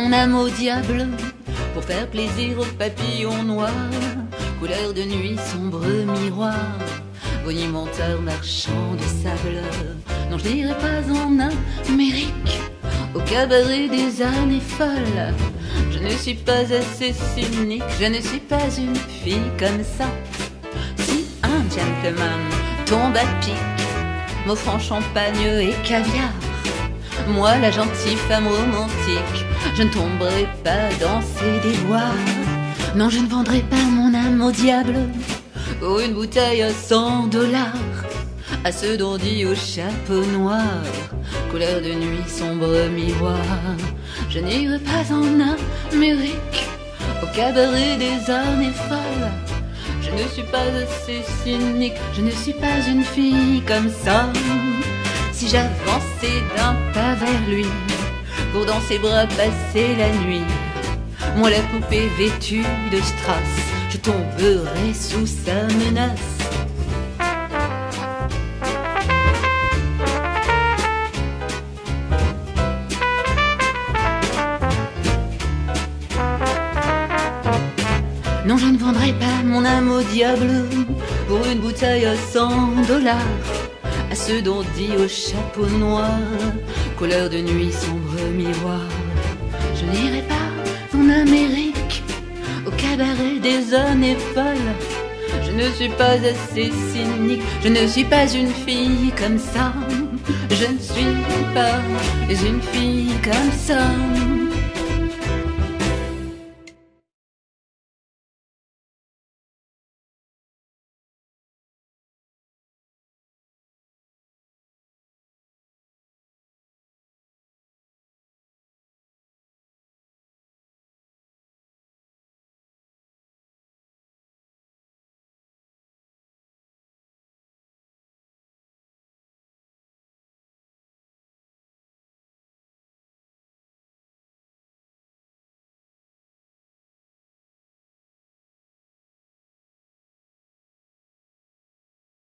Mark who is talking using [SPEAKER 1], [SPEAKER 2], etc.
[SPEAKER 1] mon âme au diable pour faire plaisir aux papillons noirs, couleur de nuit, sombre miroir, bonimenteur marchand de sable. Non, je n'irai pas en Amérique, au cabaret des années folles. Je ne suis pas assez cynique, je ne suis pas une fille comme ça. Si un gentleman tombe à pic, m'offrant champagne et caviar, moi la gentille femme romantique, je ne tomberai pas dans ses déboires. Non, je ne vendrai pas mon âme au diable pour une bouteille à $100, à ce dandy au chapeau noir, couleur de nuit, sombre miroir. Je n'irai pas en Amérique, au cabaret des années folles. Je ne suis pas assez cynique, je ne suis pas une fille comme ça. Si j'avançais d'un pas vers lui, pour dans ses bras passer la nuit, moi la poupée vêtue de strass, je tomberai sous sa menace. Non, je ne vendrai pas mon âme au diable pour une bouteille à $100, à ce dandy au chapeau noir, couleur de nuit, sombre miroir. Je n'irai pas en Amérique, au cabaret des années folles. Je ne suis pas assez cynique, je ne suis pas une fille comme ça. Je ne suis pas une fille comme ça.